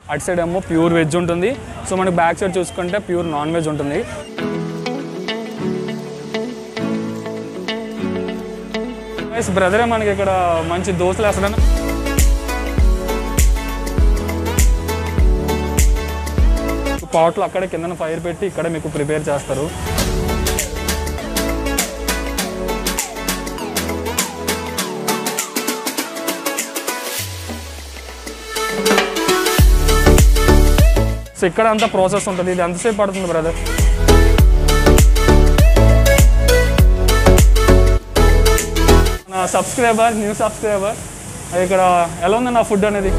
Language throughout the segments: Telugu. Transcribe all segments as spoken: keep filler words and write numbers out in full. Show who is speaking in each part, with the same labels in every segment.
Speaker 1: అటు సైడ్ ఏమో ప్యూర్ వెజ్ ఉంటుంది. సో మనకి బ్యాక్ సైడ్ చూసుకుంటే ప్యూర్ నాన్ వెజ్ ఉంటుంది. బ్రదరే మనకి ఇక్కడ మంచి దోశలు వేస్తాడని పాట్లో అక్కడ కింద ఫైర్ పెట్టి ఇక్కడ మీకు ప్రిపేర్ చేస్తారు. సో ఇక్కడ అంతా ప్రాసెస్ ఉంటుంది. ఇది ఎంతసేపు పడుతుంది బ్రదర్? నా సబ్స్క్రైబర్ న్యూ సబ్స్క్రైబర్ ఇక్కడ ఎలా ఉంది నా ఫుడ్ అనేది?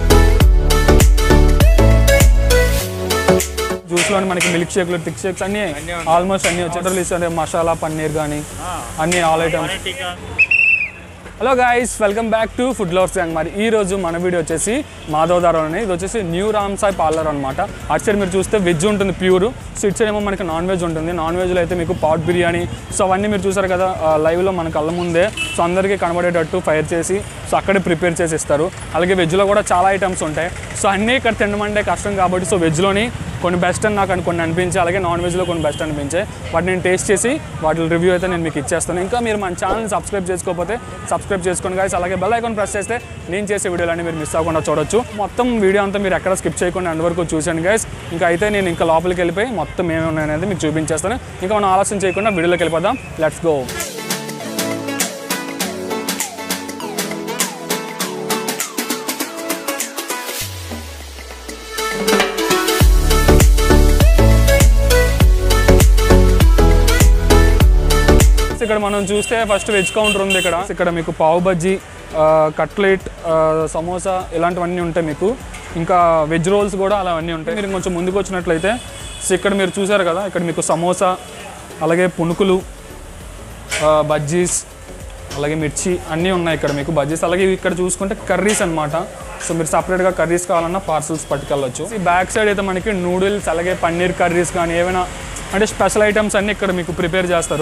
Speaker 1: జ్యూస్లో మనకి మిల్క్ షేక్లు టిక్ షేక్స్ అన్నీ ఆల్మోస్ట్ అన్నీ వచ్చేటట్లు మసాలా పన్నీర్ కానీ అన్నీ all items. Hello guys, welcome back to ఫుడ్లోవర్స్గాంగ్. మరి ఈ రోజు మన వీడియో వచ్చేసి మాధవధారలోనే. ఇది వచ్చేసి న్యూ రామ్ సాయి పార్లర్ అనమాట. అటు సైడ్ మీరు చూస్తే వెజ్ ఉంటుంది ప్యూర్. సో ఇటు సైడ్ ఏమో మనకి నాన్ వెజ్ ఉంటుంది. నాన్ వెజ్లో అయితే మీకు పాట్ బిర్యానీ, సో అవన్నీ మీరు చూసారు కదా లైవ్లో మన కళ్ళ ముందే. సో అందరికీ కనబడేటట్టు ఫైర్ చేసి సో అక్కడే ప్రిపేర్ చేసి ఇస్తారు. అలాగే వెజ్లో కూడా చాలా ఐటమ్స్ ఉంటాయి. సో అన్నీ ఇక్కడ తినమంటే కష్టం కాబట్టి సో వెజ్లోని కొన్ని బెస్ట్ అని నాకు కొన్ని అనిపించాయి, అలాగే నాన్ వెజ్లో కొన్ని బెస్ట్ అనిపించాయి. వాటి నేను టేస్ట్ చేసి వాటి రివ్యూ అయితే నేను మీకు ఇచ్చేస్తాను. ఇంకా మీరు మన ఛానల్ని సబ్స్క్రైబ్ చేసుకోకపోతే సబ్స్క్రైబ్ చేసుకోండి గైస్. అలాగే బెల్ ఐకాన్ ప్రెస్ చేస్తే నేను చేసే వీడియోలన్నీ మీరు మిస్ అవ్వకుండా చూడొచ్చు. మొత్తం వీడియో అంతా మీరు ఎక్కడ స్కిప్ చేయకుండా అండ్ వరకు చూసాను గైస్. ఇంకా అయితే నేను ఇంకా లోపలికి వెళ్ళిపోయి మొత్తం ఏమేమి ఉన్నాయనేది మీకు చూపించేస్తాను. ఇంకా మనం ఆలస్యం చేయకుండా వీడియోలోకి వెళ్ళిపోదాం. Let's go. ఇక్కడ మనం చూస్తే ఫస్ట్ వెజ్ కౌంటర్ ఉంది. ఇక్కడ ఇక్కడ మీకు పావు బజ్జీ, కట్లెట్, సమోసా ఇలాంటివన్నీ ఉంటాయి మీకు. ఇంకా వెజ్ రోల్స్ కూడా అలా అన్నీ ఉంటాయి. మీరు కొంచెం ముందుకు వచ్చినట్లయితే సో ఇక్కడ మీరు చూసారు కదా, ఇక్కడ మీకు సమోసా, అలాగే పునుకులు, బజ్జీస్, అలాగే మిర్చి అన్నీ ఉన్నాయి ఇక్కడ మీకు బజ్జీస్. అలాగే ఇక్కడ చూసుకుంటే కర్రీస్ అనమాట. సో మీరు సపరేట్గా కర్రీస్ కావాలన్నా పార్సల్స్ పట్టుకెళ్ళచ్చు. ఈ బ్యాక్ సైడ్ అయితే మనకి నూడిల్స్, అలాగే పన్నీర్ కర్రీస్ కానీ ఏమైనా అంటే స్పెషల్ ఐటమ్స్ అన్నీ ఇక్కడ మీకు ప్రిపేర్ చేస్తారు.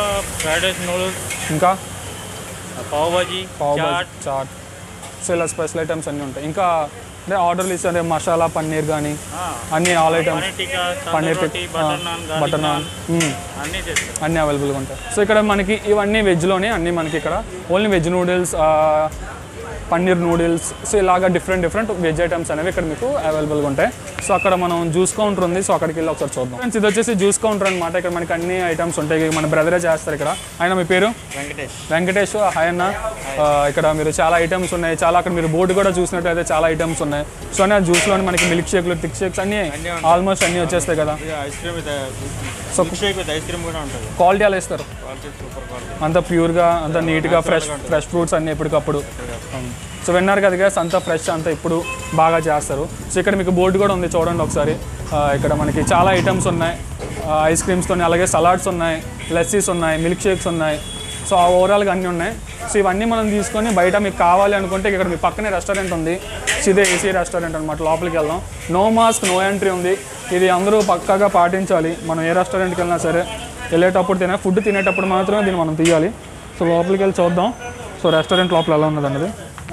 Speaker 1: ఇంకా
Speaker 2: పావ్ బాజీ,
Speaker 1: పావ్ బాజీ, చాట్, సో ఇలా స్పెషల్ ఐటమ్స్ అన్నీ ఉంటాయి. ఇంకా అంటే ఆర్డర్లు ఇస్తే మసాలా పన్నీర్ కానీ అన్నీ all items, paneer butter naan అన్నీ అవైలబుల్గా ఉంటాయి. సో ఇక్కడ మనకి ఇవన్నీ వెజ్లోనే అన్నీ మనకి ఇక్కడ only veg noodles, paneer noodles, so ఇలాగా డిఫరెంట్ డిఫరెంట్ వెజ్ ఐటమ్స్ అనేవి ఇక్కడ మీకు అవైలబుల్గా ఉంటాయి. సో అక్కడ మనం జ్యూస్ కౌంటర్ ఉంది. సో అక్కడికి వెళ్ళి ఒకసారి చూద్దాం. ఫ్రెండ్స్, ఇది వచ్చేసి జ్యూస్ కౌంటర్ అనమాట. ఇక్కడ మనకి అన్ని ఐటమ్స్ ఉంటాయి. మన బ్రదరే చేస్తారు ఇక్కడ. ఆయన మీ పేరు?
Speaker 2: వెంకటేష్.
Speaker 1: వెంకటేష్, హాయ్ అన్న. ఇక్కడ మీరు చాలా ఐటమ్స్ ఉన్నాయి. చాలా అక్కడ మీరు బోర్డు కూడా చూసినట్టయితే చాలా ఐటమ్స్ ఉన్నాయి. సో అనే జ్యూస్లో మనకి మిల్క్ షేక్లు టిక్ షేక్స్ అన్నీ ఆల్మోస్ట్ అన్నీ వచ్చేస్తాయి కదా.
Speaker 2: సో ఐస్ క్రీమ్ కూడా ఉంటుంది.
Speaker 1: క్వాలిటీ అలా ఇస్తారు, అంత ప్యూర్గా, అంత నీట్గా, ఫ్రెష్ ఫ్రెష్ ఫ్రూట్స్ అన్నీ ఎప్పటికప్పుడు. సో విన్నారు కదా గ్యాస్, అంతా ఫ్రెష్, అంతా ఇప్పుడు బాగా చేస్తారు. సో ఇక్కడ మీకు బోర్డు కూడా ఉంది చూడండి ఒకసారి. ఇక్కడ మనకి చాలా ఐటమ్స్ ఉన్నాయి ఐస్ క్రీమ్స్తో, అలాగే సలాడ్స్ ఉన్నాయి, లస్సీస్ ఉన్నాయి, మిల్క్ షేక్స్ ఉన్నాయి. సో ఓవరాల్గా అన్నీ ఉన్నాయి. సో ఇవన్నీ మనం తీసుకొని బయట మీకు కావాలి అనుకుంటే ఇక్కడ మీ పక్కనే రెస్టారెంట్ ఉంది. ఇదే ఏసీ రెస్టారెంట్ అనమాట. లోపలికి వెళ్దాం. నో మాస్క్, నో ఎంట్రీ ఉంది. ఇది అందరూ పక్కాగా పాటించాలి. మనం ఏ రెస్టారెంట్కి వెళ్ళినా సరే వెళ్ళేటప్పుడు తినే ఫుడ్ తినేటప్పుడు మాత్రమే దీన్ని మనం తీయాలి. సో లోపలికి వెళ్ళి చూద్దాం. సో రెస్టారెంట్ లోపల ఎలా ఉన్నది అన్నది.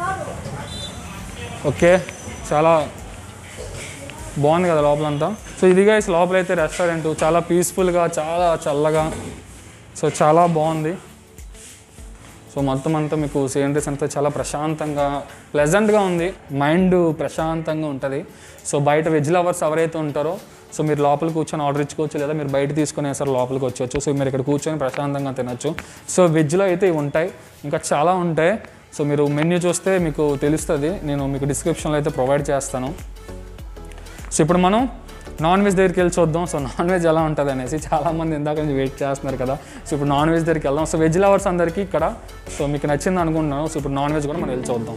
Speaker 1: ఓకే, చాలా బాగుంది కదా లోపలంతా. సో ఇదిగా లోపల అయితే రెస్టారెంట్ చాలా పీస్ఫుల్గా, చాలా చల్లగా, సో చాలా బాగుంది. సో మొత్తం అంతా మీకు సీనరీస్ అంతా చాలా ప్రశాంతంగా, ప్లెజెంట్గా ఉంది. మైండ్ ప్రశాంతంగా ఉంటుంది. సో బయట వెజ్ లవర్స్ ఎవరైతే ఉంటారో సో మీరు లోపల కూర్చొని ఆర్డర్ ఇచ్చుకోవచ్చు, లేదా మీరు బయట తీసుకునే సార్ లోపలికి వచ్చవచ్చు. సో మీరు ఇక్కడ కూర్చొని ప్రశాంతంగా తినచ్చు. సో వెజ్లో అయితే ఇవి ఉంటాయి, ఇంకా చాలా ఉంటాయి. సో మీరు మెన్యూ చూస్తే మీకు తెలుస్తుంది. నేను మీకు డిస్క్రిప్షన్లో అయితే ప్రొవైడ్ చేస్తాను. సో ఇప్పుడు మనం నాన్ వెజ్ దగ్గరికి వెళ్ళి చూద్దాం. సో నాన్ వెజ్ ఎలా ఉంటుంది అనేసి చాలామంది ఇందాక నుంచి వెయిట్ చేస్తున్నారు కదా. సో ఇప్పుడు నాన్ వెజ్ దగ్గరికి వెళ్దాం. సో వెజ్ లవర్స్ అందరికీ ఇక్కడ సో మీకు నచ్చింది అనుకుంటున్నాను. సో ఇప్పుడు నాన్ వెజ్ కూడా మనం వెళ్ళి చూద్దాం.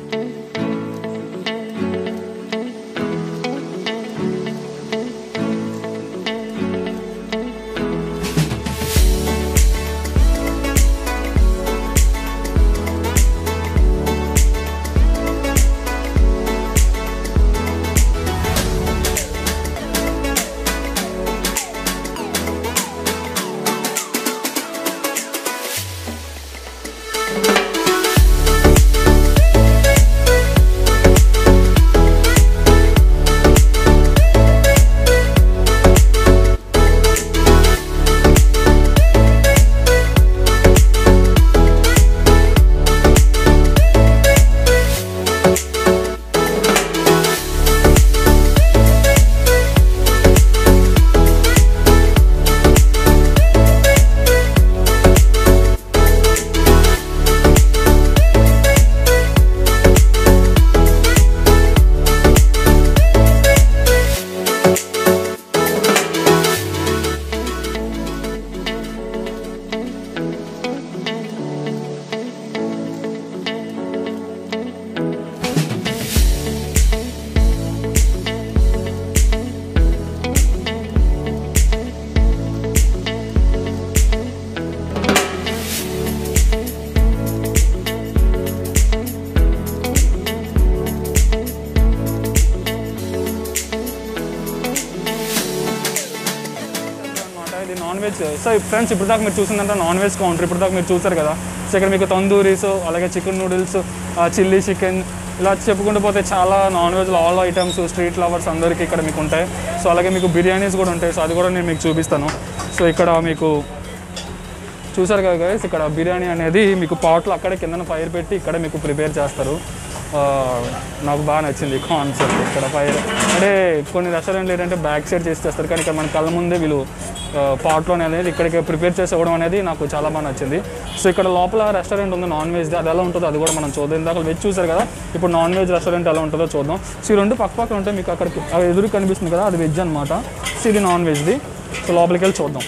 Speaker 1: వెజ్. సో ఫ్రెండ్స్ ఇప్పుడు దాకా మీరు చూసిందంటే నాన్ వెజ్ కౌంటర్. ఇప్పుడు దాకా మీరు చూసారు కదా. సో ఇక్కడ మీకు తందూరీస్, అలాగే చికెన్ నూడిల్స్, చిల్లీ చికెన్, ఇలా చెప్పుకుంటూ పోతే చాలా నాన్ వెజ్లో ఆల్ ఐటమ్స్ స్ట్రీట్ లవర్స్ అందరికీ ఇక్కడ మీకు ఉంటాయి. సో అలాగే మీకు బిర్యానీస్ కూడా ఉంటాయి. సో అది కూడా నేను మీకు చూపిస్తాను. సో ఇక్కడ మీకు చూసారు కదా గైస్, ఇక్కడ బిర్యానీ అనేది మీకు పాట్లో అక్కడే కింద ఫైర్ పెట్టి ఇక్కడ మీకు ప్రిపేర్ చేస్తారు. నాకు బాగా నచ్చింది కాన్సెప్ట్. ఇక్కడ ఫైర్ అంటే కొన్ని రెస్టారెంట్లు ఏంటంటే బ్యాక్ సైడ్ చేసి చేస్తారు, కానీ ఇక్కడ మన కళ్ళ ముందే వీళ్ళు పాట్లోనే అనేది ఇక్కడికి ప్రిపేర్ చేసి ఇవ్వడం అనేది నాకు చాలా బాగా నచ్చింది. సో ఇక్కడ లోపల రెస్టారెంట్ ఉంది నాన్ వెజ్, అది ఎలా ఉంటుందో అది కూడా మనం చూద్దాం. ఇందాక వెజ్ చూసారు కదా, ఇప్పుడు నాన్ వెజ్ రెస్టారెంట్ ఎలా ఉంటుందో చూద్దాం. సో ఈ రెండు పక్క పక్కన ఉంటాయి మీకు అక్కడికి ఎదురు కనిపిస్తుంది కదా, అది వెజ్ అనమాట. సో ఇది నాన్ వెజ్ది. సో లోపలికి వెళ్ళి చూద్దాం.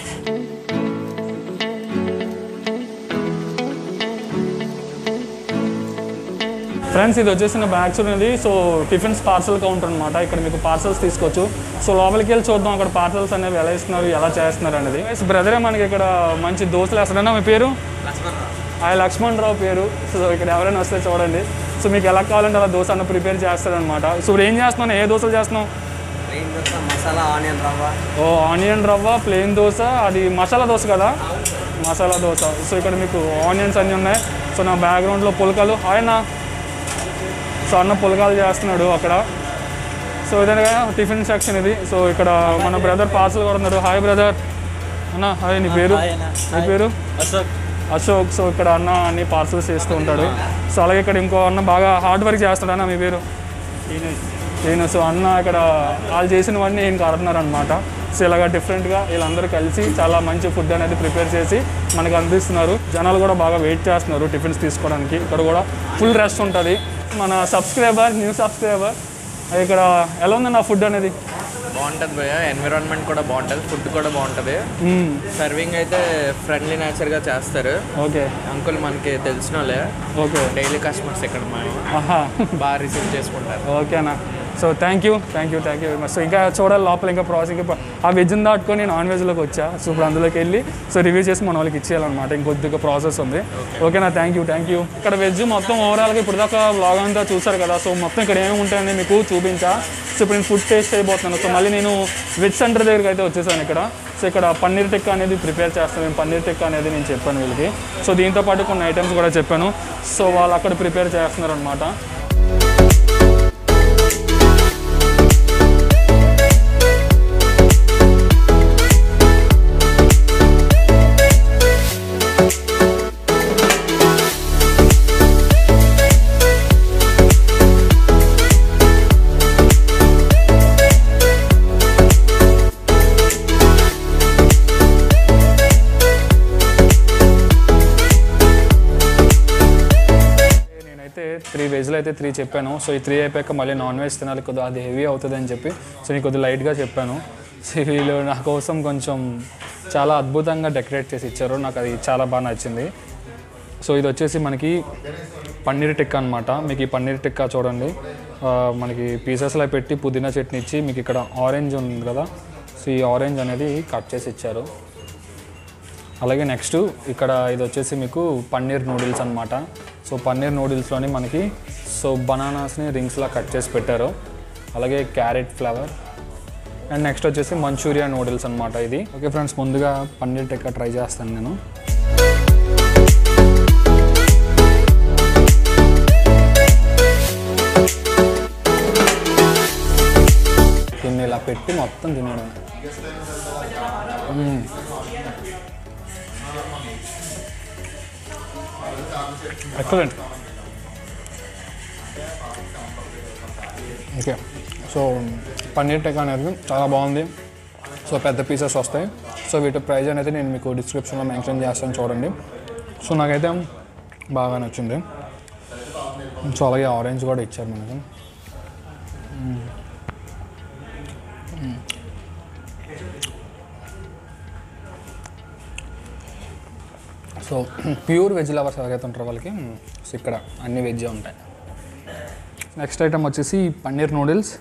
Speaker 1: ఫ్రెండ్స్ ఇది వచ్చేసి నా బ్యాక్ సైడ్ ఉంది. సో టిఫిన్స్ పార్సల్ కౌంటర్ అనమాట. ఇక్కడ మీకు పార్సల్స్ తీసుకోవచ్చు. సో లోపలికి వెళ్ళి చూద్దాం అక్కడ పార్సల్స్ అనేవి ఎలా ఇస్తున్నారు, ఎలా చేస్తున్నారు అనేది. బ్రదరే మనకి ఇక్కడ మంచి దోశలు వేస్తారన్నా. మీ పేరు? ఆయన లక్ష్మణ్ రావు పేరు. సో ఇక్కడ ఎవరైనా వస్తే చూడండి. సో మీకు ఎలా కావాలంటే అలా దోశ అన్న ప్రిపేర్ చేస్తారనమాట. సో ఇప్పుడు ఏం చేస్తున్నాను, ఏ దోశలు చేస్తున్నావు?
Speaker 3: మసాలా ఆనియన్ రవ్వ.
Speaker 1: ఓ ఆనియన్ రవ్వ, ప్లెయిన్ దోశ, అది మసాలా దోశ కదా, మసాలా దోశ. సో ఇక్కడ మీకు ఆనియన్స్ అన్నీ ఉన్నాయి. సో నా బ్యాక్గ్రౌండ్లో పుల్కలు, ఆయన సో అన్న పుల్కాలు చేస్తున్నాడు అక్కడ. సో ఇదనగా టిఫిన్ సెక్షన్ ఇది. సో ఇక్కడ మన బ్రదర్ పార్సల్ కూడా ఉన్నాడు. Hi brother. అన్న హాయ్, నీ పేరు? నీ పేరు
Speaker 2: అశోక్.
Speaker 1: అశోక్. సో ఇక్కడ అన్న అన్ని పార్సల్స్ చేస్తూ ఉంటాడు. సో అలాగే ఇక్కడ ఇంకో అన్న బాగా హార్డ్ వర్క్ చేస్తాడు. అన్న మీ పేరు? నేను. సో అన్న ఇక్కడ వాళ్ళు చేసినవన్నీ నేను కడుతున్నారు అనమాట. సో ఇలాగ డిఫరెంట్గా వీళ్ళందరూ కలిసి చాలా మంచి ఫుడ్ అనేది ప్రిపేర్ చేసి మనకు అందిస్తున్నారు. జనాలు కూడా బాగా వెయిట్ చేస్తున్నారు టిఫిన్స్ తీసుకోవడానికి. ఇక్కడ కూడా ఫుల్ రష్ ఉంటుంది. మన సబ్స్క్రైబర్, న్యూ సబ్స్క్రైబర్, ఇక్కడ ఎలా ఉంది నా ఫుడ్ అనేది?
Speaker 3: బాగుంటుంది భయ్య, ఎన్విరాన్మెంట్ కూడా బాగుంటుంది, ఫుడ్ కూడా బాగుంటుంది. సర్వింగ్ అయితే ఫ్రెండ్లీ నేచర్గా చేస్తారు.
Speaker 1: ఓకే
Speaker 3: అంకుల్ మనకి తెలిసిన వాళ్ళే.
Speaker 1: ఓకే
Speaker 3: డైలీ కస్టమర్స్ ఇక్కడ బాగా రిసీవ్ చేసుకుంటారు.
Speaker 1: ఓకేనా. So thank you thank you thank you very much. So ఇంకా చూడాలి లోపల ఇంకా ప్రాసెస్. ఇంకా ఆ వెజ్ని దాటుకొని నాన్ వెజ్లోకి వచ్చా. సో ఇప్పుడు అందులోకి వెళ్ళి సో రివ్యూ చేసి మన వాళ్ళకి ఇచ్చేయాలన్నమాట. ఇంకొద్దిగా ప్రాసెస్ ఉంది. ఓకేనా. Thank you thank you. ఇక్కడ వెజ్ మొత్తం ఓవరాల్గా ఇప్పుడు దాకా బ్లాగ్ అంతా చూసారు కదా. సో మొత్తం ఇక్కడ ఏమేమి ఉంటాయని మీకు చూపించా. సో ఇప్పుడు నేను ఫుడ్ టేస్ట్ అయిపోతున్నాను. సో మళ్ళీ నేను వెజ్ సెంటర్ దగ్గరికి అయితే వచ్చేసాను ఇక్కడ. సో ఇక్కడ పన్నీర్ టిక్కా అనేది ప్రిపేర్ చేస్తాను. నేను పన్నీర్ టిక్కా అనేది నేను చెప్పాను వీళ్ళకి. సో దీంతో పాటు కొన్ని ఐటమ్స్ కూడా చెప్పాను. సో వాళ్ళు అక్కడ ప్రిపేర్ చేస్తున్నారు అనమాట. త్రీ వెజ్లో అయితే త్రీ చెప్పాను. సో ఈ త్రీ అయిపోయాక మళ్ళీ నాన్ వెజ్ తినాలి, కొద్దిగా అది హెవీ అవుతుంది అని చెప్పి సో నేను కొద్దిగా లైట్గా చెప్పాను. సో వీళ్ళు నా కోసం కొంచెం చాలా అద్భుతంగా డెకరేట్ చేసి ఇచ్చారు. నాకు అది చాలా బాగా నచ్చింది. సో ఇది వచ్చేసి మనకి పన్నీర్ టిక్కా అనమాట. మీకు ఈ పన్నీర్ టిక్కా చూడండి, మనకి పీసెస్లో పెట్టి పుదీనా చట్నీ ఇచ్చి మీకు ఇక్కడ ఆరెంజ్ ఉంది కదా. సో ఈ ఆరెంజ్ అనేది కట్ చేసి ఇచ్చారు. అలాగే నెక్స్ట్ ఇక్కడ ఇది వచ్చేసి మీకు పన్నీర్ నూడిల్స్ అనమాట. సో పన్నీర్ నూడిల్స్లోని మనకి సో బనానాస్ని రింగ్స్లా కట్ చేసి పెట్టారు. అలాగే క్యారెట్ ఫ్లేవర్ అండ్ నెక్స్ట్ వచ్చేసి మంచూరియన్ నూడిల్స్ అనమాట ఇది. ఓకే ఫ్రెండ్స్, ముందుగా పన్నీర్ టిక్కా ట్రై చేస్తాను నేను. దీన్ని ఇలా పెట్టి మొత్తం తినడం. Excellent. Okay, so paneer tikka అనేది చాలా బాగుంది. సో పెద్ద పీసెస్ వస్తాయి. సో వీటి ప్రైస్ అనేది నేను మీకు డిస్క్రిప్షన్లో మెన్షన్ చేస్తాను చూడండి. సో నాకైతే బాగా నచ్చింది. సో అలాగే ఆరెంజ్ కూడా ఇచ్చారు మనకి. సో ప్యూర్ వెజ్ లవర్స్ ఎవరైతే ఉంటారో వాళ్ళకి సో ఇక్కడ అన్ని వెజ్ ఉంటాయి. నెక్స్ట్ ఐటమ్ వచ్చేసి పన్నీర్ నూడిల్స్.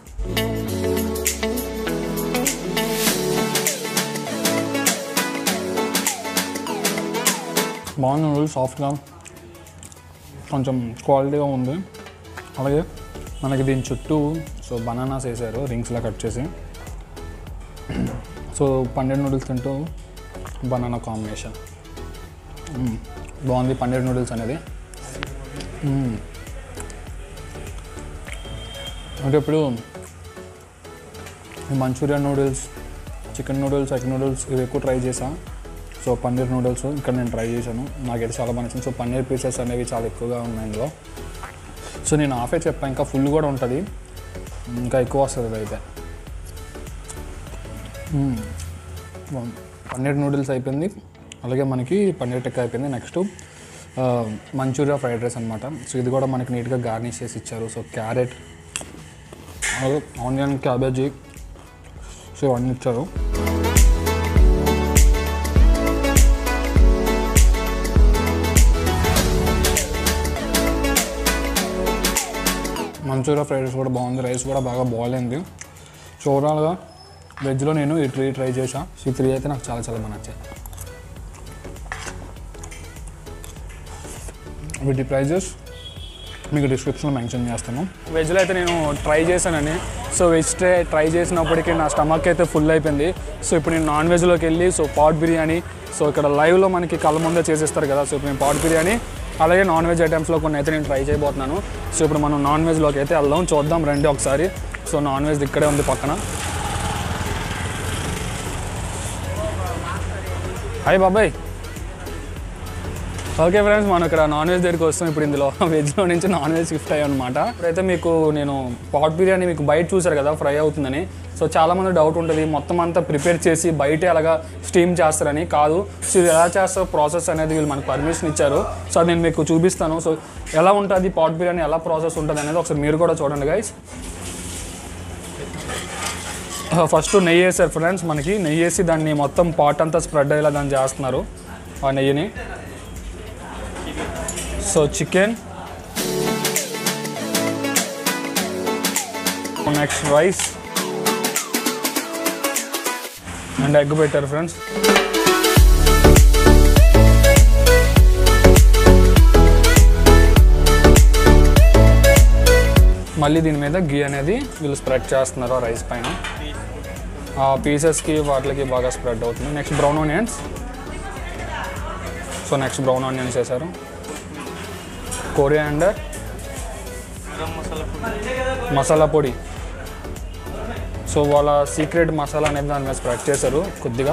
Speaker 1: బాగుంది నూడిల్స్, సాఫ్ట్గా కొంచెం క్వాలిటీగా ఉంది. అలాగే మనకి దీని చుట్టూ సో బనానాస్ వేసారు రింగ్స్లా కట్ చేసి. సో పన్నీర్ నూడిల్స్ తింటూ బనానా కాంబినేషన్ బాగుంది. పన్నీర్ నూడిల్స్ అనేది అంటే ఇప్పుడు Manchurian noodles, chicken noodles, egg noodles ఇవి ఎక్కువ ట్రై చేశాను. సో పన్నీర్ నూడిల్స్ ఇక్కడ నేను ట్రై చేశాను, నాకైతే చాలా బాగా నచ్చింది. సో పన్నీర్ పీసెస్ అనేవి చాలా ఎక్కువగా ఉన్నాయి ఇందులో. సో నేను హాఫే చెప్పాను, ఇంకా ఫుల్ కూడా ఉంటుంది, ఇంకా ఎక్కువ వస్తుంది అయితే. పన్నీర్ నూడిల్స్ అయిపోయింది, అలాగే మనకి పన్నీర్ టిక్కా అయిపోయింది. నెక్స్ట్ మంచూరియా ఫ్రైడ్ రైస్ అనమాట. సో ఇది కూడా మనకి నీట్గా గార్నిష్ చేసి ఇచ్చారు. సో క్యారెట్, అలాగే ఆనియన్, క్యాబేజీ, సో ఇవన్నీ ఇచ్చారు. మంచూరియా ఫ్రైడ్ రైస్ కూడా బాగుంది, రైస్ కూడా బాగా బాయిల్ అయింది. సో ఓవరాల్గా వెజ్లో నేను ఈ త్రీ ట్రై చేశాను. సో ఈ త్రీ అయితే నాకు చాలా చాలా బాగా నచ్చాయి. వీటి ప్రైజెస్ మీకు డిస్క్రిప్షన్లో మెన్షన్ చేస్తాను. వెజ్లో అయితే నేను ట్రై చేశానని. సో వెజ్ ట్రై చేసినప్పటికీ నా స్టమక్ అయితే ఫుల్ అయిపోయింది. సో ఇప్పుడు నేను నాన్ వెజ్లోకి వెళ్ళి సో పాట్ బిర్యానీ, సో ఇక్కడ లైవ్లో మనకి కళ్ళ ముందే చేసేస్తారు కదా. సో ఇప్పుడు నేను పాట్ బిర్యానీ అలాగే నాన్ వెజ్ ఐటమ్స్లో కొన్ని అయితే నేను ట్రై చేయబోతున్నాను. సో ఇప్పుడు మనం నాన్ వెజ్లోకి అయితే వెళ్దాం, చూద్దాం రండి ఒకసారి. సో నాన్ వెజ్ ఇక్కడే ఉంది పక్కన. హాయ్ బాబాయ్. ఓకే ఫ్రెండ్స్, మనం ఇక్కడ నాన్ వెజ్ దగ్గరికి వస్తాం. ఇప్పుడు ఇందులో వెజ్లో నుంచి నాన్ వెజ్ షిఫ్ట్ అయ్యాం అనమాట. ఇప్పుడైతే మీకు నేను పాట్ బిర్యానీ మీకు బయట చూసారు కదా ఫ్రై అవుతుందని. సో చాలామంది డౌట్ ఉంటుంది, మొత్తం అంతా ప్రిపేర్ చేసి బయట అలాగా స్టీమ్ చేస్తారని. కాదు, సో ఇది ఎలా చేస్తారు ప్రాసెస్ అనేది వీళ్ళు మనకు పర్మిషన్ ఇచ్చారు. సో అది నేను మీకు చూపిస్తాను. సో ఎలా ఉంటుంది పాట్ బిర్యానీ, ఎలా ప్రాసెస్ ఉంటుంది అనేది ఒకసారి మీరు కూడా చూడండి గైస్. ఫస్ట్ నెయ్యి వేసారు ఫ్రెండ్స్, మనకి నెయ్యి వేసి దాన్ని మొత్తం పాట్ అంతా స్ప్రెడ్ అయ్యేలా దాన్ని చేస్తున్నారు ఆ నెయ్యిని. So chicken, next rice and egg పెట్టారు ఫ్రెండ్స్. మళ్ళీ దీని మీద గీ అనేది వీళ్ళు స్ప్రెడ్ చేస్తున్నారు ఆ రైస్ పైన. ఆ పీసెస్కి వాటికి బాగా స్ప్రెడ్ అవుతుంది. Next brown onions. So next brown onions వేసారు. కొరియాండర్, మసాలా పొడి. సో వాళ్ళ సీక్రెట్ మసాలా అనేది దాని మీద స్ప్రెడ్ చేశారు కొద్దిగా.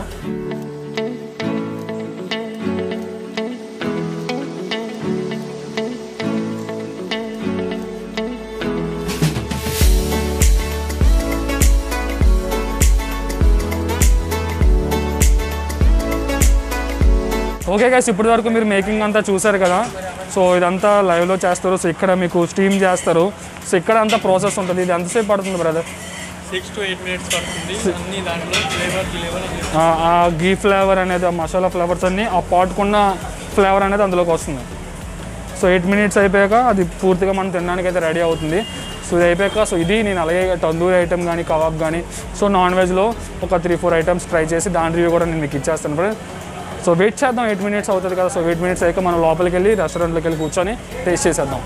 Speaker 1: ఓకే గైస్, ఇప్పటి వరకు మీరు మేకింగ్ అంతా చూసారు కదా. సో ఇదంతా లైవ్లో చేస్తారు. సో ఇక్కడ మీకు స్టీమ్ చేస్తారు. సో ఇక్కడ అంతా ప్రాసెస్ ఉంటుంది. ఇది ఎంతసేపు పడుతుంది brother?
Speaker 2: Six to eight minutes పడుతుంది. అన్ని దాంట్లో ఫ్లేవర్ ఫ్లేవర్
Speaker 1: ఆ గీ ఫ్లేవర్ అనేది, ఆ మసాలా ఫ్లేవర్స్ అన్నీ, ఆ పాటుకున్న ఫ్లేవర్ అనేది అందులోకి వస్తుంది. సో ఎయిట్ మినిట్స్ అయిపోయాక అది పూర్తిగా మనం తినడానికి అయితే రెడీ అవుతుంది. సో ఇది అయిపోయాక సో ఇది నేను అలాగే తందూరి ఐటమ్ కానీ కబాబ్ కానీ సో నాన్ వెజ్లో ఒక త్రీ ఫోర్ ఐటమ్స్ ట్రై చేసి దాని రివ్యూ కూడా నేను మీకు ఇచ్చేస్తాను బ్రదర్. సో వెయిట్ చేద్దాం, ఎయిట్ మినిట్స్ అవుతుంది కదా. సో ఎయిట్ మినిట్స్ అయ్యాక మనం లోపలికి వెళ్ళి రెస్టారెంట్లోకి వెళ్ళి కూర్చొని టేస్ట్ చేసేద్దాం.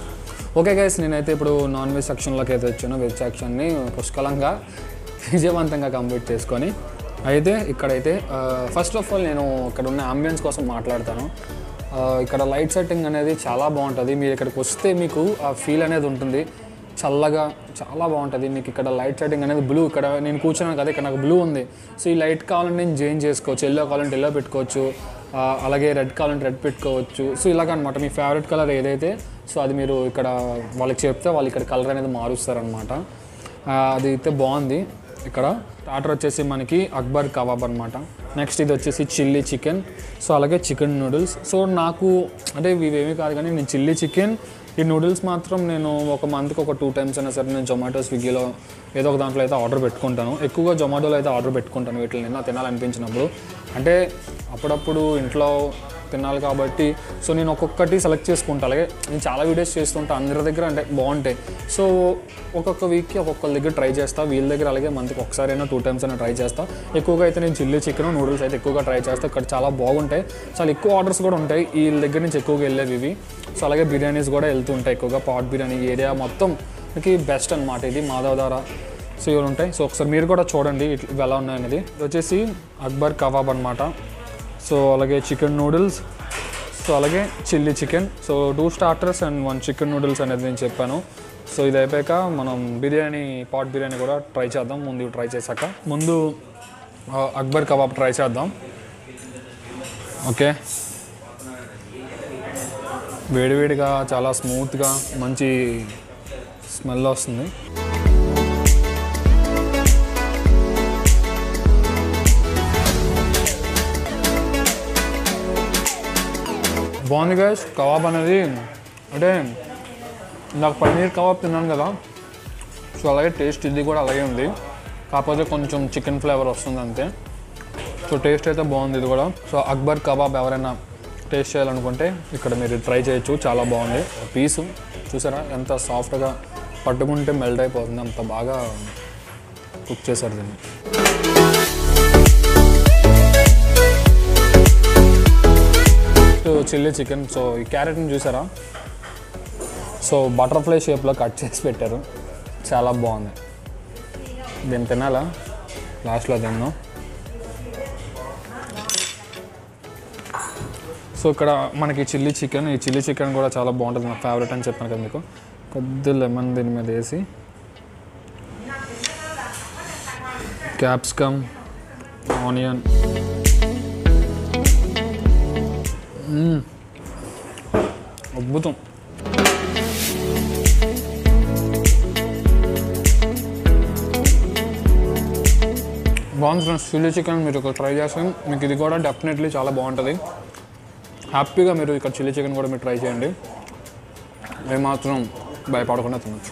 Speaker 1: ఓకే గైస్, నేనైతే ఇప్పుడు నాన్ వెజ్ సెక్షన్లోకి అయితే వచ్చాను. వెజ్ సెక్షన్ని పుష్కలంగా విజయవంతంగా కంప్లీట్ చేసుకొని అయితే ఇక్కడైతే ఫస్ట్ ఆఫ్ ఆల్ నేను ఇక్కడ ఉన్న అంబియన్స్ కోసం మాట్లాడతాను. ఇక్కడ లైట్ సెట్టింగ్ అనేది చాలా బాగుంటుంది. మీరు ఇక్కడికి వస్తే మీకు ఆ ఫీల్ అనేది ఉంటుంది, చల్లగా చాలా బాగుంటుంది. మీకు ఇక్కడ లైట్ సెట్టింగ్ అనేది బ్లూ, ఇక్కడ నేను కూర్చున్నాను కదా, ఇక్కడ నాకు బ్లూ ఉంది. సో ఈ లైట్ కావాలంటే నేను చేంజ్ చేసుకోవచ్చు, ఎల్లో కావాలంటే ఎల్లో పెట్టుకోవచ్చు, అలాగే రెడ్ కావాలంటే రెడ్ పెట్టుకోవచ్చు. సో ఇలాగనమాట మీ ఫేవరెట్ కలర్ ఏదైతే సో అది మీరు ఇక్కడ వాళ్ళకి చెప్తే వాళ్ళు ఇక్కడ కలర్ అనేది మారుస్తారనమాట. అది అయితే బాగుంది. ఇక్కడ స్టార్టర్ వచ్చేసి మనకి అక్బర్ కబాబ్ అనమాట. నెక్స్ట్ ఇది వచ్చేసి చిల్లీ చికెన్, సో అలాగే చికెన్ నూడిల్స్. సో నాకు అంటే ఇవేమీ కాదు కానీ నేను చిల్లీ చికెన్, ఈ నూడిల్స్ మాత్రం నేను ఒక మంత్కి ఒక టూ టైమ్స్ అయినా సరే నేను జొమాటో స్విగ్గీలో ఏదో ఒక దాంట్లో అయితే ఆర్డర్ పెట్టుకుంటాను. ఎక్కువగా జొమాటోలో అయితే ఆర్డర్ పెట్టుకుంటాను వీటిని నాకు తినాలనిపించినప్పుడు. అంటే అప్పుడప్పుడు ఇంట్లో తినాలి కాబట్టి సో నేను ఒక్కొక్కటి సెలెక్ట్ చేసుకుంటాను. అలాగే నేను చాలా వీడియోస్ చేస్తుంటాను అందరి దగ్గర, అంటే బాగుంటాయి. సో ఒక్కొక్క వీక్కి ఒక్కొక్కరి దగ్గర ట్రై చేస్తాను, వీళ్ళ దగ్గర అలాగే మంత్కి ఒకసారి అయినా టూ టైమ్స్ అయినా ట్రై చేస్తాను. ఎక్కువగా అయితే నేను చిల్లీ చికెన్ నూడిల్స్ అయితే ఎక్కువగా ట్రై చేస్తాను. ఇక్కడ చాలా బాగుంటాయి, చాలా ఎక్కువ ఆర్డర్స్ కూడా ఉంటాయి వీళ్ళ దగ్గర నుంచి ఎక్కువగా వెళ్ళేవి ఇవి. సో అలాగే బిర్యానీస్ కూడా వెళ్తూ ఉంటాయి ఎక్కువగా. పాట్ బిర్యానీ ఏరియా మొత్తంకి బెస్ట్ అనమాట ఇది, మాధవధార. సో ఇవి ఉంటాయి. సో ఒకసారి మీరు కూడా చూడండి ఇవి ఎలా ఉన్నాయనేది. ఇది వచ్చేసి అక్బర్ కబాబ్ అనమాట. సో అలాగే చికెన్ నూడిల్స్, సో అలాగే chilli chicken. So two starters and one chicken noodles అనేది నేను చెప్పాను. సో ఇది అయిపోయాక మనం బిర్యానీ పాట్ బిర్యానీ కూడా ట్రై చేద్దాం. ముందు ట్రై చేశాక ముందు అక్బర్ కబాబ్ ట్రై చేద్దాం. ఓకే, వేడివేడిగా చాలా స్మూత్గా మంచి స్మెల్ వస్తుంది. బాగుంది గైస్ కబాబ్ అనేది. అంటే నాకు పన్నీర్ కబాబ్ తిన్నాను కదా, సో అలాగే టేస్ట్ ఇది కూడా అలాగే ఉంది, కాకపోతే కొంచెం చికెన్ ఫ్లేవర్ వస్తుంది అంతే. సో టేస్ట్ అయితే బాగుంది ఇది కూడా. సో అక్బర్ కబాబ్ ఎవరైనా టేస్ట్ చేయాలనుకుంటే ఇక్కడ మీరు ట్రై చేయొచ్చు, చాలా బాగుంది. పీసు చూసారా ఎంత సాఫ్ట్గా, పట్టుకుంటే మెల్ట్ అయిపోతుంది, అంత బాగా కుక్ చేశారు దీన్ని. సో చిల్లీ చికెన్, సో ఈ క్యారెట్ని చూసారా, సో బటర్ఫ్లై షేప్లో కట్ చేసి పెట్టారు, చాలా బాగుంది. దీన్ని తినాలా, లాస్ట్లో తిన్నాం. సో ఇక్కడ మనకి చిల్లీ చికెన్, ఈ చిల్లీ చికెన్ కూడా చాలా బాగుంటుంది, నా ఫేవరెట్ అని చెప్పాను కదా మీకు. కొద్ది లెమన్ దీని మీద వేసి, క్యాప్సికమ్, ఆనియన్, అద్భుతం. బాగుంది ఫ్రెండ్స్ చిల్లీ చికెన్, మీరు ఇక్కడ ట్రై చేస్తాం, మీకు ఇది కూడా డెఫినెట్లీ చాలా బాగుంటుంది. హ్యాపీగా మీరు ఇక్కడ చిల్లీ చికెన్ కూడా మీరు ట్రై చేయండి, ఏమాత్రం భయపడకుండా తినచ్చు.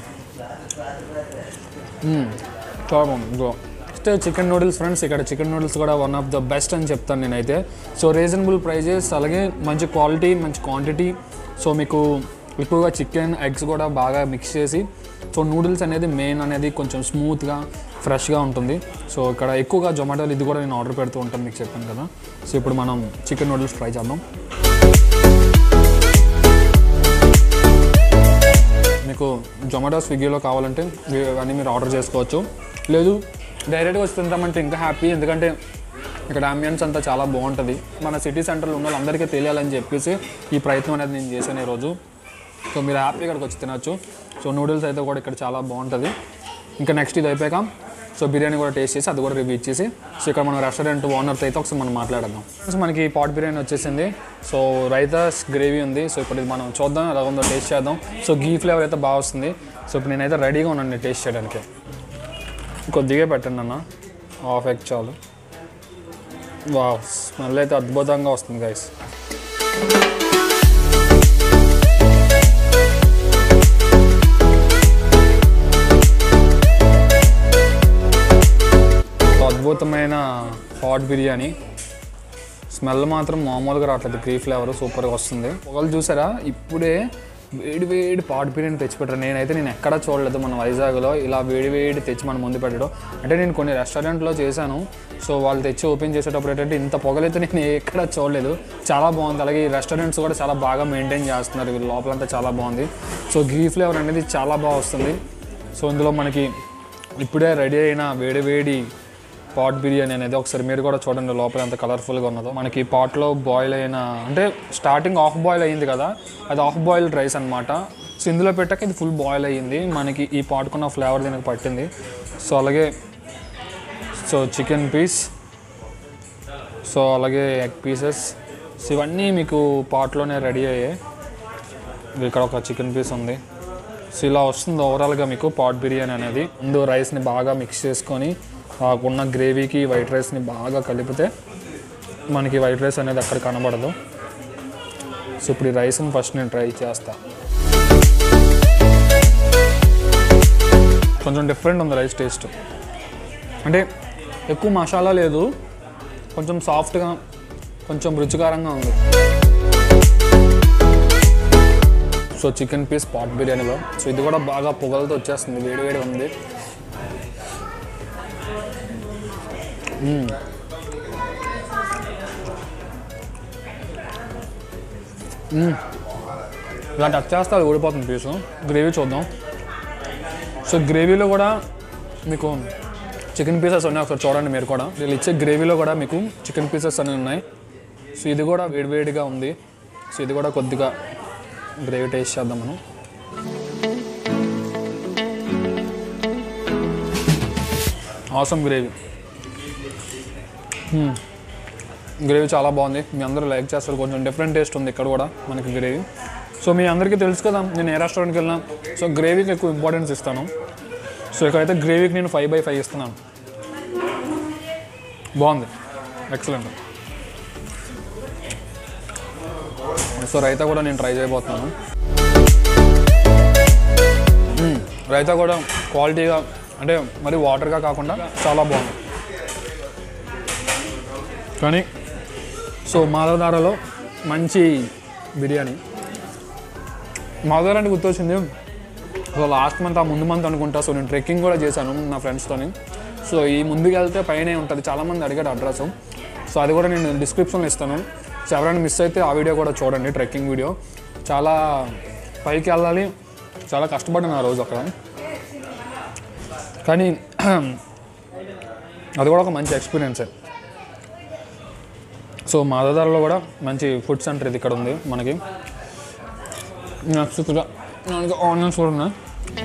Speaker 1: చాలా బాగుంది. Go next chicken noodles friends. ఇక్కడ చికెన్ నూడిల్స్ కూడా వన్ ఆఫ్ ద బెస్ట్ అని చెప్తాను నేనైతే. సో రీజనబుల్ ప్రైజెస్, అలాగే మంచి క్వాలిటీ, మంచి క్వాంటిటీ. సో మీకు ఎక్కువగా చికెన్ ఎగ్స్ కూడా బాగా మిక్స్ చేసి, సో నూడిల్స్ అనేది మెయిన్ అనేది కొంచెం స్మూత్గా ఫ్రెష్గా ఉంటుంది. సో ఇక్కడ ఎక్కువగా జొమాటోలో ఇది కూడా నేను ఆర్డర్ పెడుతూ ఉంటాను, మీకు చెప్పాను కదా. సో ఇప్పుడు మనం చికెన్ నూడిల్స్ ట్రై చేద్దాం. మీకు జొమాటో స్విగ్గీలో కావాలంటే అన్నీ మీరు ఆర్డర్ చేసుకోవచ్చు, లేదు డైరెక్ట్గా వచ్చి తింటామంటే ఇంకా హ్యాపీ, ఎందుకంటే ఇక్కడ అంబియన్స్ అంతా చాలా బాగుంటుంది. మన సిటీ సెంటర్లో ఉన్న వాళ్ళందరికీ తెలియాలని చెప్పేసి ఈ ప్రయత్నం అనేది నేను చేశాను ఈరోజు. సో మీరు హ్యాపీ ఇక్కడికి వచ్చి తినచ్చు. సో నూడిల్స్ అయితే కూడా ఇక్కడ చాలా బాగుంటుంది. ఇంకా నెక్స్ట్ ఇది అయిపోయాక సో బిర్యానీ కూడా టేస్ట్ చేసి అది కూడా రివ్యూ ఇచ్చేసి, సో ఇక్కడ మనం రెస్టారెంట్ ఓనర్తో అయితే ఒకసారి మనం మాట్లాడదాం. సో మనకి పాట్ బిర్యానీ వచ్చేసింది. సో రైతాస్ గ్రేవీ ఉంది. సో ఇప్పుడు ఇది మనం చూద్దాం ఎలా ఉందో, టేస్ట్ చేద్దాం. సో గీ ఫ్లేవర్ అయితే బాగా వస్తుంది. సో ఇప్పుడు నేనైతే రెడీగా ఉన్నాను టేస్ట్ చేయడానికి. కొద్దిగా పెట్టండి అన్న, హాఫ్ ఎగ్ చాలు. వా స్మెల్ అయితే అద్భుతంగా వస్తుంది గైస్. అద్భుతమైన పాట్ బిర్యానీ, స్మెల్ మాత్రం మామూలుగా రావట్లేదు, గ్రీ ఫ్లేవర్ సూపర్గా వస్తుంది. పొగలు చూసారా, ఇప్పుడే వేడి వేడి పాట్ బిర్యానీ తెచ్చిపెట్టారు. నేనైతే నేను ఎక్కడా చూడలేదు మన వైజాగ్లో ఇలా వేడి వేడి తెచ్చి మన ముందు పెట్టడం. అంటే నేను కొన్ని రెస్టారెంట్లో చేశాను, సో వాళ్ళు తెచ్చి ఓపెన్ చేసేటప్పుడు ఏంటంటే ఇంత పొగలైతే నేను ఎక్కడా చూడలేదు, చాలా బాగుంది. అలాగే ఈ రెస్టారెంట్స్ కూడా చాలా బాగా మెయింటైన్ చేస్తున్నారు, వీళ్ళు లోపలంతా చాలా బాగుంది. సో గ్రీ ఫ్లేవర్ అనేది చాలా బాగా వస్తుంది. సో ఇందులో మనకి ఇప్పుడే రెడీ అయిన వేడి వేడి పాట్ బిర్యానీ అనేది ఒకసారి మీరు కూడా చూడండి లోపల ఎంత కలర్ఫుల్గా ఉన్నదో. మనకి పాట్లో బాయిల్ అయిన, అంటే స్టార్టింగ్ హాఫ్ బాయిల్ అయ్యింది కదా, అది హాఫ్ బాయిల్డ్ రైస్ అనమాట. సో ఇందులో పెట్టాక ఇది ఫుల్ బాయిల్ అయ్యింది, మనకి ఈ పాట్కున్న ఫ్లేవర్ దీనికి పట్టింది. సో అలాగే సో చికెన్ పీస్, సో అలాగే ఎగ్ పీసెస్, సో ఇవన్నీ మీకు పాట్లోనే రెడీ అయ్యాయి. ఇక్కడ ఒక చికెన్ పీస్ ఉంది. సో ఇలా వస్తుంది ఓవరాల్గా మీకు పాట్ బిర్యానీ అనేది. ముందు రైస్ని బాగా మిక్స్ చేసుకొని ఉన్న గ్రేవీకి వైట్ రైస్ని బాగా కలిపితే మనకి వైట్ రైస్ అనేది అక్కడ కనబడదు. సో ఇప్పుడు ఈ రైస్ని ఫస్ట్ నేను ట్రై చేస్తా. కొంచెం డిఫరెంట్ ఉంది రైస్ టేస్ట్, అంటే ఎక్కువ మసాలా లేదు, కొంచెం సాఫ్ట్గా కొంచెం రుచికరంగా ఉంది. సో చికెన్ పీస్ పాట్ బిర్యానీలో, సో ఇది కూడా బాగా పొగలతో వచ్చేస్తుంది, వేడి వేడి ఉంది. ఇలా టచ్ చేస్తే అది ఊడిపోతుంది పీసు. గ్రేవీ చూద్దాం. సో గ్రేవీలో కూడా మీకు చికెన్ పీసెస్ ఉన్నాయి, ఒకసారి చూడండి మీరు కూడా. వీళ్ళు ఇచ్చే గ్రేవీలో కూడా మీకు చికెన్ పీసెస్ అనేవి ఉన్నాయి. సో ఇది కూడా వేడివేడిగా ఉంది. సో ఇది కూడా కొద్దిగా గ్రేవీ టేస్ట్ చేద్దాం మనం. Awesome gravy. గ్రేవీ చాలా బాగుంది. మీ అందరూ లైక్ చేస్తారు. కొంచెం డిఫరెంట్ టేస్ట్ ఉంది ఇక్కడ కూడా మనకి గ్రేవీ. సో మీ అందరికీ తెలుసు కదా నేను ఏ రెస్టారెంట్కి వెళ్ళినా సో గ్రేవీకి ఎక్కువ ఇంపార్టెన్స్ ఇస్తాను. సో ఇక్కడైతే గ్రేవీకి నేను ఫైవ్ బై ఫైవ్ ఇస్తున్నాను. బాగుంది, ఎక్సలెంట్. సో రైతా కూడా నేను ట్రై చేయబోతున్నాను. రైతా కూడా క్వాలిటీగా అంటే మరి వాటర్గా కాకుండా చాలా బాగుంది. కానీ సో మాధవధారలో మంచి బిర్యానీ. మాధవధార అంటే గుర్తొచ్చింది, సో లాస్ట్ మంత్ ఆ ముందు మంత్ అనుకుంటా సో నేను ట్రెక్కింగ్ కూడా చేశాను నా ఫ్రెండ్స్తోని. సో ఈ ముందుకు వెళ్తే పైనే ఉంటుంది. చాలామంది అడిగాడు అడ్రస్. సో అది కూడా నేను డిస్క్రిప్షన్లో ఇస్తాను. సో ఎవరైనా మిస్ అయితే ఆ వీడియో కూడా చూడండి, ట్రెక్కింగ్ వీడియో. చాలా పైకి వెళ్ళాలి, చాలా కష్టపడ్డాను ఆ రోజు అక్కడ. కానీ అది కూడా ఒక మంచి ఎక్స్పీరియన్సే. సో మాధవధారలో కూడా మంచి ఫుడ్ సెంటర్ ఇది ఇక్కడ ఉంది మనకి. నెక్స్ట్ కూడా మనకి ఆనియన్స్ కూడా ఉన్నాయి.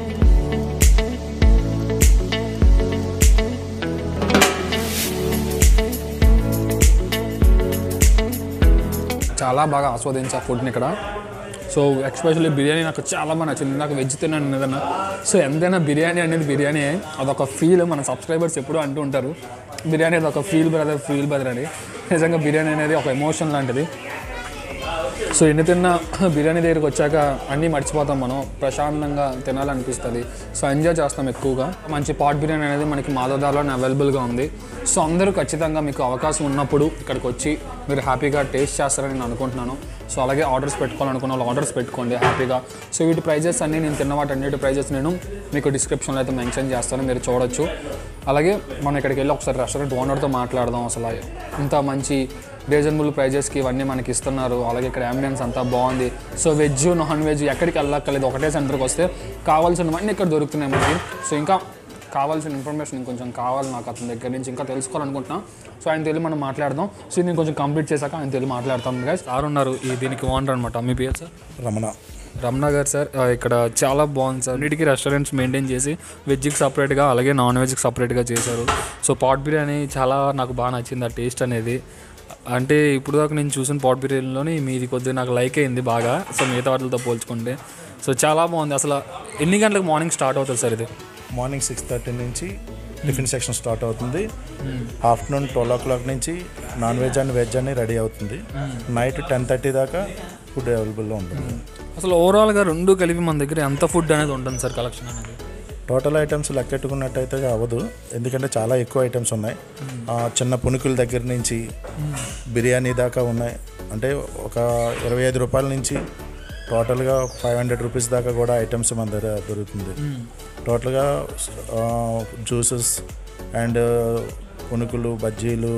Speaker 1: చాలా బాగా ఆస్వాదించా ఫుడ్ని ఇక్కడ. సో ఎక్స్పెషల్లీ బిర్యానీ నాకు చాలా బాగా నచ్చింది. నాకు వెజ్ తిన్నాను ఏదన్నా. సో ఎంతైనా బిర్యానీ అనేది బిర్యానీ, అదొక ఫీల్. మన సబ్స్క్రైబర్స్ ఎప్పుడూ అంటూ ఉంటారు బిర్యానీ అది ఒక ఫీల్ బ్రదర్ ఫీల్ బ్రదర్ అని. నిజంగా బిర్యానీ అనేది ఒక ఎమోషన్ లాంటిది. సో ఎన్ని తిన్నా బిర్యానీ దగ్గరికి వచ్చాక అన్నీ మర్చిపోతాం మనం. ప్రశాంతంగా తినాలనిపిస్తుంది. సో ఎంజాయ్ చేస్తాం ఎక్కువగా. మంచి పాట్ బిర్యానీ అనేది మనకి మాధవధారలో అవైలబుల్గా ఉంది. సో అందరూ ఖచ్చితంగా మీకు అవకాశం ఉన్నప్పుడు ఇక్కడికి వచ్చి మీరు హ్యాపీగా టేస్ట్ చేస్తారని నేను అనుకుంటున్నాను. సో అలాగే ఆర్డర్స్ పెట్టుకోవాలనుకున్న వాళ్ళు ఆర్డర్స్ పెట్టుకోండి హ్యాపీగా. సో వీటి ప్రైజెస్ అన్నీ నేను తిన్న వాటి అన్నిటి ప్రైజెస్ నేను మీకు డిస్క్రిప్షన్లో అయితే మెన్షన్ చేస్తాను, మీరు చూడొచ్చు. అలాగే మనం ఇక్కడికి వెళ్ళి ఒకసారి రెస్టారెంట్ ఓనర్తో మాట్లాడదాం. అసలు ఇంత మంచి రీజనబుల్ ప్రైజెస్కి ఇవన్నీ మనకి ఇస్తున్నారు. అలాగే ఇక్కడ అంబియన్స్ అంతా బాగుంది. సో వెజ్ నాన్ వెజ్ ఎక్కడికి వెళ్ళక్కర్లేదు, ఒకటే సెంటర్కి వస్తే కావాల్సినవన్నీ ఇక్కడ దొరుకుతున్నాయి మనకి. సో ఇంకా కావాల్సిన ఇన్ఫర్మేషన్ ఇంకొంచెం కావాలి నాకు అతని దగ్గర నుంచి, ఇంకా తెలుసుకోవాలనుకుంటున్నాను. సో ఆయన తెలియ మనం మాట్లాడదాం. సో నేను కొంచెం కంప్లీట్ చేశాక ఆయన తెలియ మాట్లాడతాం. గైస్ సార్ ఉన్నారు ఈ దీనికి ఓనర్ అనమాట. మీ పేరు సార్?
Speaker 4: రమణ.
Speaker 1: రమణ గారు సార్. ఇక్కడ చాలా బాగుంది సార్. అన్నిటికీ రెస్టారెంట్స్ మెయింటైన్ చేసి వెజ్కి సపరేట్గా అలాగే నాన్ వెజ్కి సపరేట్గా చేశారు. సో పాట్ బిర్యానీ చాలా నాకు బాగా నచ్చింది ఆ టేస్ట్ అనేది. అంటే ఇప్పుడు దాకా నేను చూసిన పాట్ బిర్యానీలోని మీది కొద్దిగా నాకు లైక్ అయింది బాగా. సో మిగతా వాటితో పోల్చుకుంటే సో చాలా బాగుంది. అసలు ఎన్ని గంటలకు మార్నింగ్ స్టార్ట్ అవుతుంది సార్ ఇది?
Speaker 4: మార్నింగ్ సిక్స్ థర్టీ నుంచి టిఫిన్ సెక్షన్ స్టార్ట్ అవుతుంది. ఆఫ్టర్నూన్ ట్వెల్వ్ ఓ క్లాక్ నుంచి నాన్ వెజ్ అండ్ వెజ్ అని రెడీ అవుతుంది. నైట్ టెన్ థర్టీ దాకా ఫుడ్ అవైలబుల్లో ఉంటుంది.
Speaker 1: అసలు ఓవరాల్గా రెండు కలిపి మన దగ్గర ఎంత ఫుడ్ అనేది ఉంటుంది సార్ కలెక్షన్ అనేది?
Speaker 4: టోటల్ ఐటమ్స్ లెక్కెట్టుకున్నట్టయితే అవ్వదు, ఎందుకంటే చాలా ఎక్కువ ఐటమ్స్ ఉన్నాయి. చిన్న పునుకుల దగ్గర నుంచి బిర్యానీ దాకా ఉన్నాయి. అంటే ఒక ఇరవై ఐదు రూపాయల నుంచి టోటల్గా ఫైవ్ హండ్రెడ్ రూపీస్ దాకా కూడా ఐటమ్స్ మన దగ్గర దొరుకుతుంది. టోటల్గా జ్యూసెస్ అండ్ పునుకులు, బజ్జీలు,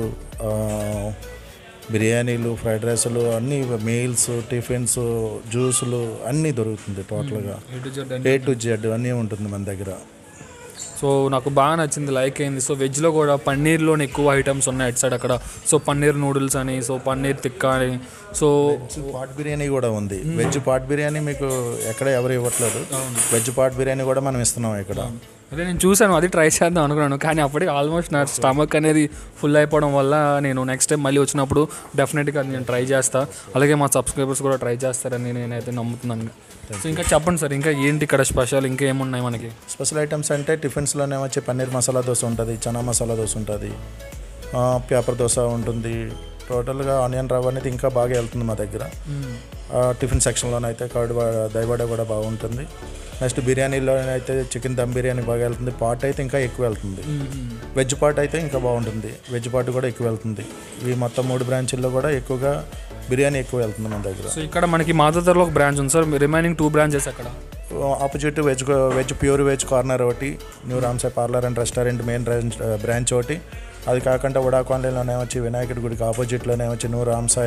Speaker 4: బిర్యానీలు, ఫ్రైడ్ రైస్లు అన్నీ, మీల్స్, టిఫిన్స్, జ్యూసులు అన్నీ దొరుకుతుంది. టోటల్గా ఏ టు జెడ్ అన్నీ ఉంటుంది మన దగ్గర.
Speaker 1: సో నాకు బాగా నచ్చింది, లైక్ అయింది. సో వెజ్లో కూడా పన్నీర్లోని ఎక్కువ ఐటమ్స్ ఉన్నాయి అటు సైడ్ అక్కడ. సో పన్నీర్ నూడిల్స్ అని, సో పన్నీర్ తిక్కా అని, సో
Speaker 4: పాట్ బిర్యానీ కూడా ఉంది. వెజ్ పాట్ బిర్యానీ మీకు ఎక్కడ ఎవరు ఇవ్వట్లేదు. వెజ్ పాట్ బిర్యానీ కూడా మనం ఇస్తున్నాం ఇక్కడ.
Speaker 1: అదే నేను చూసాను, అది ట్రై చేద్దాం అనుకున్నాను. కానీ అప్పటికి ఆల్మోస్ట్ నా స్టమక్ అనేది ఫుల్ అయిపోవడం వల్ల నేను నెక్స్ట్ టైం మళ్ళీ వచ్చినప్పుడు డెఫినెట్గా నేను ట్రై చేస్తాను. అలాగే మా సబ్స్క్రైబర్స్ కూడా ట్రై చేస్తారని నేనైతే నమ్ముతున్నాను. సో ఇంకా చెప్పండి సార్, ఇంకా ఏంటి ఇక్కడ స్పెషల్, ఇంకా ఏమున్నాయి మనకి
Speaker 4: స్పెషల్ ఐటమ్స్ అంటే టిఫిన్స్లోనే వచ్చి పన్నీర్ మసాలా దోశ ఉంటుంది, చనా మసాలా దోశ ఉంటుంది, పేపర్ దోశ ఉంటుంది. టోటల్గా ఆనియన్ రవ్వ అనేది ఇంకా బాగా వెళ్తుంది మా దగ్గర. టిఫిన్ సెక్షన్లోనైతే కర్డ్ దైవడ కూడా బాగుంటుంది. నెక్స్ట్ బిర్యానీలో అయితే చికెన్ దమ్ బిర్యానీ బాగా వెళ్తుంది. పాట్ అయితే ఇంకా ఎక్కువ వెళ్తుంది. వెజ్ పాట్ అయితే ఇంకా బాగుంటుంది. వెజ్ పాట్ కూడా ఎక్కువ వెళ్తుంది. ఈ మొత్తం మూడు బ్రాంచుల్లో కూడా ఎక్కువగా బిర్యానీ ఎక్కువ వెళ్తుంది మన దగ్గర.
Speaker 1: సో ఇక్కడ మనకి మాధవధారలో ఒక బ్రాంచ్ ఉంది సార్, రిమైనింగ్ టూ బ్రాంచెస్ అక్కడ
Speaker 4: opposite veg veg pure veg corner ఒకటి, new Sai parlour and restaurant main branch ఒకటి. అది కాకుండా ఉడా కాలనీలోనే వచ్చి వినాయకుడి గుడికి ఆపోజిట్లోనే వచ్చి న్యూ సాయి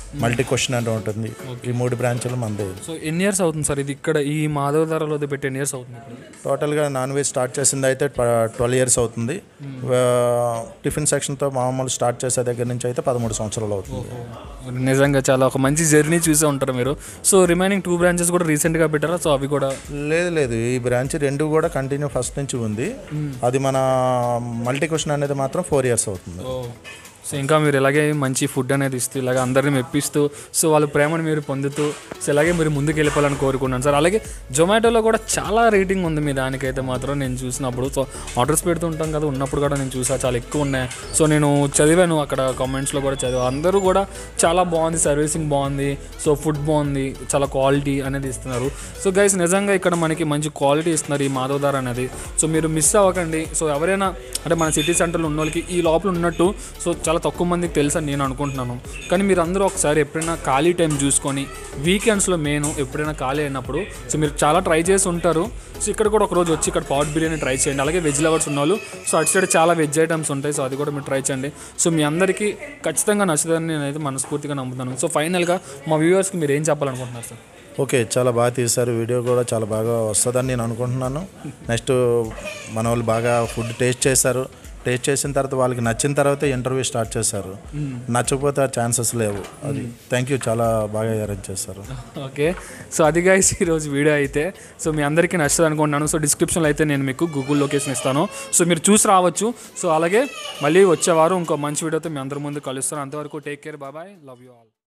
Speaker 4: మల్టీ క్వశ్చన్ అంటే ఉంటుంది. ఈ మూడు బ్రాంచ్లు మందే.
Speaker 1: సో ఎన్ని ఇయర్స్ అవుతుంది సార్ ఇది ఇక్కడ ఈ మాధవధారలో పెట్టి ఎన్ని ఇయర్స్ అవుతుంది?
Speaker 4: టోటల్గా నాన్ వెజ్ స్టార్ట్ చేసింది అయితే ట్వెల్వ్ ఇయర్స్ అవుతుంది. టిఫిన్ సెక్షన్తో మామూలు స్టార్ట్ చేసే దగ్గర నుంచి అయితే పదమూడు సంవత్సరాలు అవుతుంది.
Speaker 1: నిజంగా చాలా ఒక మంచి జర్నీ చూసే ఉంటారు మీరు. సో రిమైనింగ్ టూ బ్రాంచెస్ కూడా రీసెంట్గా పెట్టారా? సో అవి కూడా
Speaker 4: లేదు లేదు ఈ బ్రాంచ్ రెండు కూడా కంటిన్యూ ఫస్ట్ నుంచి ఉంది. అది మన మల్టీ క్వశ్చన్ అనేది మాత్రం ఫోర్ ఇయర్స్ అవుతుంది.
Speaker 1: సో ఇంకా మీరు ఇలాగే మంచి ఫుడ్ అనేది ఇస్తూ ఇలాగ అందరిని మెప్పిస్తూ సో వాళ్ళ ప్రేమను మీరు పొందుతూ సో ఇలాగే మీరు ముందుకు వెళ్ళిపోవాలని కోరుకున్నాను సార్. అలాగే జొమాటోలో కూడా చాలా రేటింగ్ ఉంది మీ దానికైతే మాత్రం నేను చూసినప్పుడు. సో ఆర్డర్స్ పెడుతూ ఉంటాం కదా, ఉన్నప్పుడు కూడా నేను చూసా చాలా ఎక్కువ ఉన్నాయి. సో నేను చదివాను అక్కడ కామెంట్స్లో కూడా చదివా, అందరూ కూడా చాలా బాగుంది, సర్వీసింగ్ బాగుంది, సో ఫుడ్ బాగుంది, చాలా క్వాలిటీ అనేది ఇస్తున్నారు. సో గైస్ నిజంగా ఇక్కడ మనకి మంచి క్వాలిటీ ఇస్తున్నారు ఈ మాధవధార అనేది. సో మీరు మిస్ అవ్వకండి. సో ఎవరైనా అంటే మన సిటీ సెంటర్లో ఉన్న వాళ్ళకి ఈ లోపల ఉన్నట్టు సో చాలా తక్కువ మందికి తెలుసు అని నేను అనుకుంటున్నాను. కానీ మీరు అందరూ ఒకసారి ఎప్పుడైనా ఖాళీ టైం చూసుకొని వీకెండ్స్లో మెయిన్ ఎప్పుడైనా ఖాళీ అయినప్పుడు సో మీరు చాలా ట్రై చేసి ఉంటారు. సో ఇక్కడ కూడా ఒకరోజు వచ్చి ఇక్కడ పాట్ బిర్యానీ ట్రై చేయండి. అలాగే వెజ్ లవర్స్ ఉన్న వాళ్ళు సో అటు సైడ్ చాలా వెజ్ ఐటమ్స్ ఉంటాయి, సో అది కూడా మీరు ట్రై చేయండి. సో మీ అందరికీ ఖచ్చితంగా నచ్చుతుందని నేనైతే మనస్ఫూర్తిగా నమ్ముతాను. సో ఫైనల్గా మా వ్యూవర్స్కి మీరు ఏం చెప్పాలనుకుంటున్నారు సార్?
Speaker 4: ఓకే, చాలా బాగా తీశారు, వీడియో కూడా చాలా బాగా వస్తుందని నేను అనుకుంటున్నాను. నెక్స్ట్ మన వాళ్ళు బాగా ఫుడ్ టేస్ట్ చేశారు. టేస్ట్ చేసిన తర్వాత వాళ్ళకి నచ్చిన తర్వాత ఇంటర్వ్యూ స్టార్ట్ చేశారు. నచ్చకపోతే ఛాన్సెస్ లేవు. అది థ్యాంక్ యూ, చాలా బాగా అరేంజ్ చేశారు.
Speaker 1: ఓకే, సో అది గైస్ ఈరోజు వీడియో అయితే సో మీ అందరికీ నచ్చుతుంది అనుకుంటున్నాను. సో డిస్క్రిప్షన్లో అయితే నేను మీకు గూగుల్ లొకేషన్ ఇస్తాను, సో మీరు చూసి రావచ్చు. సో అలాగే మళ్ళీ వచ్చేవారు ఇంకో మంచి వీడియోతో మీ అందరి ముందు కలుస్తాను. అంతవరకు take care, bye bye, love you all.